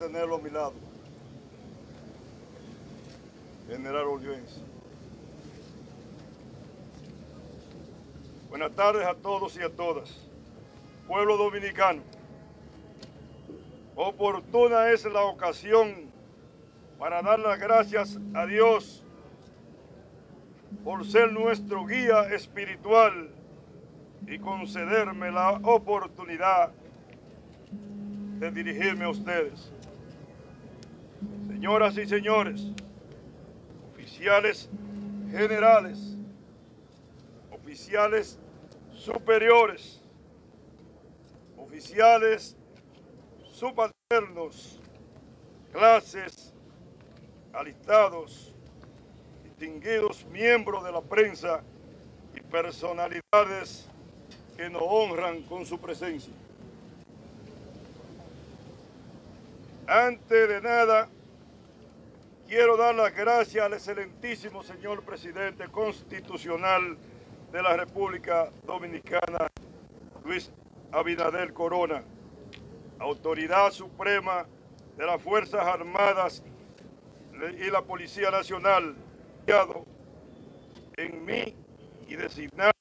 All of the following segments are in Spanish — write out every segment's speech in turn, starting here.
tenerlo a mi lado. General Orleans. Buenas tardes a todos y a todas. Pueblo dominicano, oportuna es la ocasión para dar las gracias a Dios por ser nuestro guía espiritual y concederme la oportunidad de dirigirme a ustedes. Señoras y señores, oficiales generales, oficiales superiores, oficiales subalternos, clases, alistados, distinguidos miembros de la prensa y personalidades que nos honran con su presencia. Antes de nada, quiero dar las gracias al excelentísimo señor presidente constitucional de la República Dominicana, Luis Abinader Corona, autoridad suprema de las Fuerzas Armadas y la Policía Nacional, confiado en mí y designado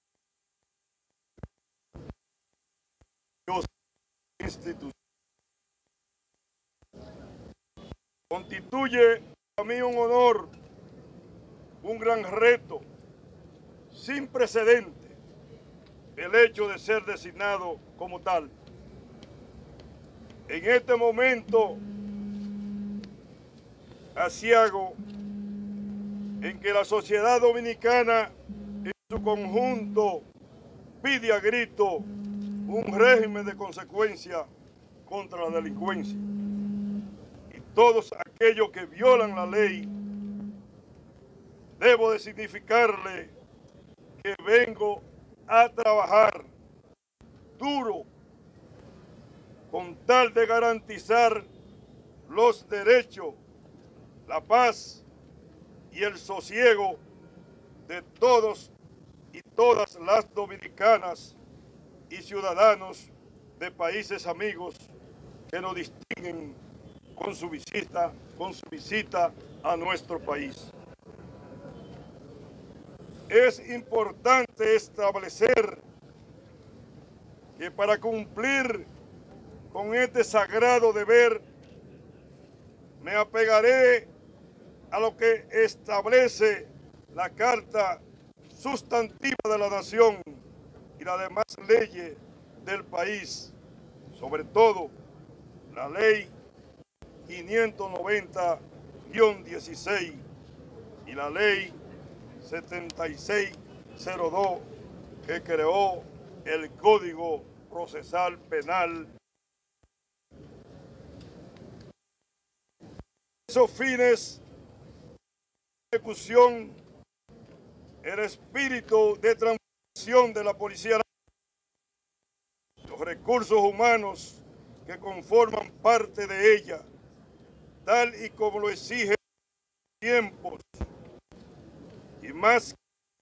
institución. Constituye para mí un honor, un gran reto, sin precedente, el hecho de ser designado como tal. En este momento aciago en que la sociedad dominicana en su conjunto pide a grito un régimen de consecuencia contra la delincuencia. Y todos aquellos que violan la ley, debo de significarle que vengo a trabajar duro con tal de garantizar los derechos, la paz y el sosiego de todos y todas las dominicanas y ciudadanos de países amigos que nos distinguen con su visita a nuestro país. Es importante establecer que para cumplir con este sagrado deber me apegaré a lo que establece la Carta Sustantiva de la Nación y las demás leyes del país, sobre todo la Ley 590-16 y la Ley 7602 que creó el Código Procesal Penal. Esos fines de ejecución, el espíritu de transformación de la Policía Nacional, los recursos humanos que conforman parte de ella, tal y como lo exigen los tiempos, y más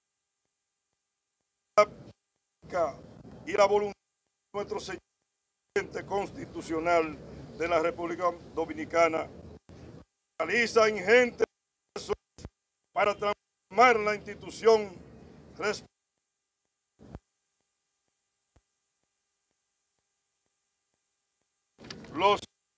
y la voluntad de nuestro señor presidente constitucional de la República Dominicana, realiza ingentes esfuerzos para transformar la institución los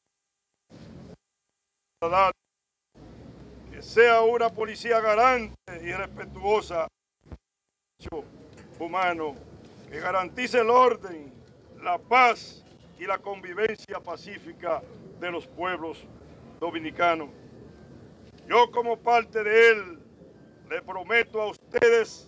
ciudadanos, que sea una policía garante y respetuosa de los derechos humanos, que garantice el orden, la paz y la convivencia pacífica de los pueblos dominicanos. Yo, como parte de él, le prometo a ustedes,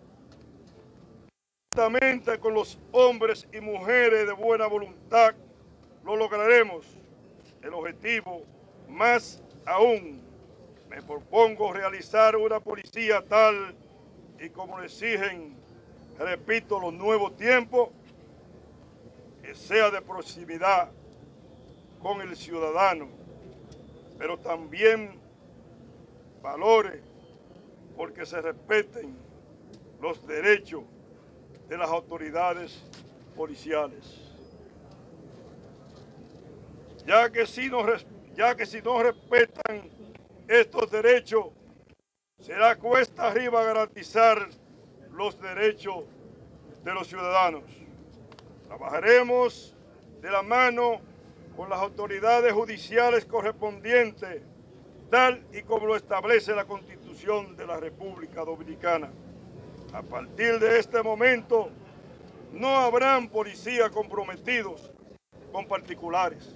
juntamente con los hombres y mujeres de buena voluntad, lo lograremos. El objetivo, más aún, me propongo realizar una policía tal y como lo exigen, repito, los nuevos tiempos, que sea de proximidad con el ciudadano, pero también valore porque se respeten los derechos de las autoridades policiales. ya que si no respetan estos derechos, será cuesta arriba garantizar los derechos de los ciudadanos. Trabajaremos de la mano con las autoridades judiciales correspondientes, tal y como lo establece la Constitución de la República Dominicana. A partir de este momento, no habrán policías comprometidos con particulares,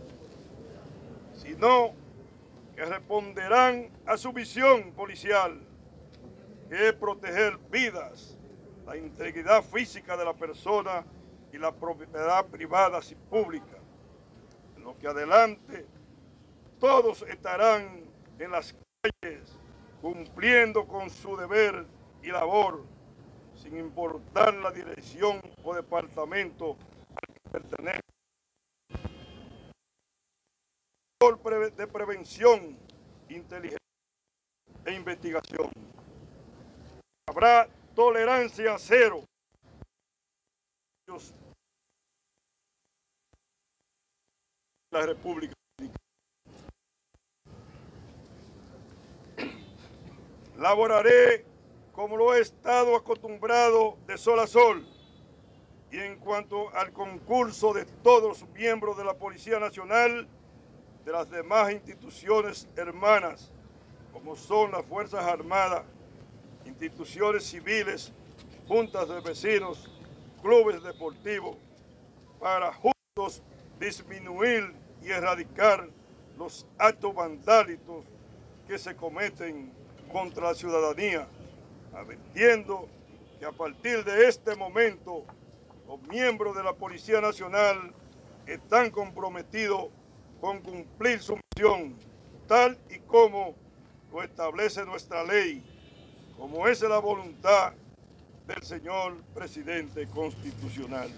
sino que responderán a su misión policial, que es proteger vidas, la integridad física de la persona y la propiedad privada y pública. En lo que adelante, todos estarán en las calles cumpliendo con su deber y labor, sin importar la dirección o departamento al que pertenece. De prevención, inteligencia e investigación. Habrá tolerancia cero. La República Dominicana. Laboraré como lo he estado acostumbrado de sol a sol, y en cuanto al concurso de todos los miembros de la Policía Nacional, de las demás instituciones hermanas, como son las Fuerzas Armadas, instituciones civiles, juntas de vecinos, clubes deportivos, para juntos disminuir y erradicar los actos vandálicos que se cometen contra la ciudadanía, advirtiendo que a partir de este momento los miembros de la Policía Nacional están comprometidos con cumplir su misión, tal y como lo establece nuestra ley, como es la voluntad del señor presidente constitucional.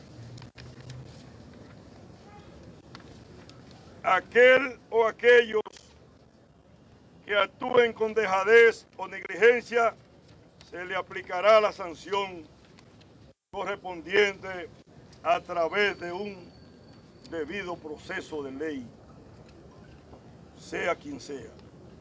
Aquel o aquellos que actúen con dejadez o negligencia, se le aplicará la sanción correspondiente a través de un debido proceso de ley, sea quien sea.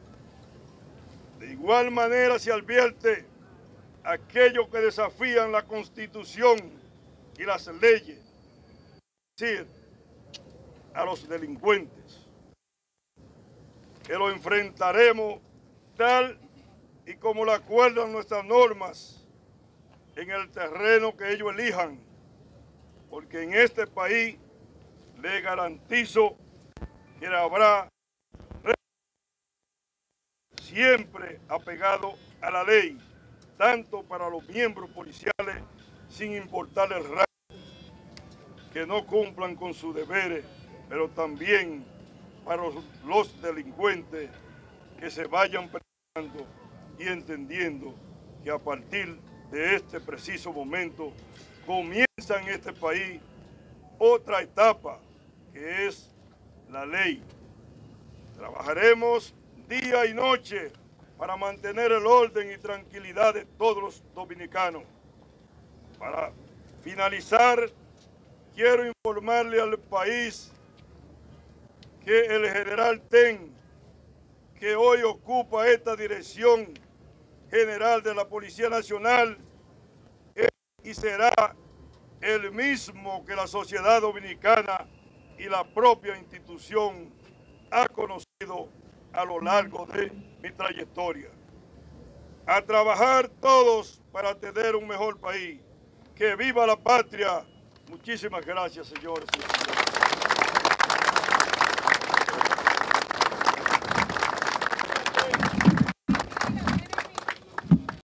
De igual manera se advierte a aquellos que desafían la Constitución y las leyes, es decir, a los delincuentes, que lo enfrentaremos tal y como lo acuerdan nuestras normas en el terreno que ellos elijan, porque en este país les garantizo que habrá siempre apegado a la ley, tanto para los miembros policiales, sin importar el rango, que no cumplan con sus deberes, pero también para los delincuentes que se vayan preparando y entendiendo que a partir de este preciso momento comienza en este país otra etapa, que es la ley. Trabajaremos día y noche para mantener el orden y tranquilidad de todos los dominicanos. Para finalizar, quiero informarle al país que el general Ten, que hoy ocupa esta dirección general de la Policía Nacional, es y será el mismo que la sociedad dominicana y la propia institución ha conocido a lo largo de mi trayectoria. A trabajar todos para tener un mejor país. ¡Que viva la patria! Muchísimas gracias, señores y señores.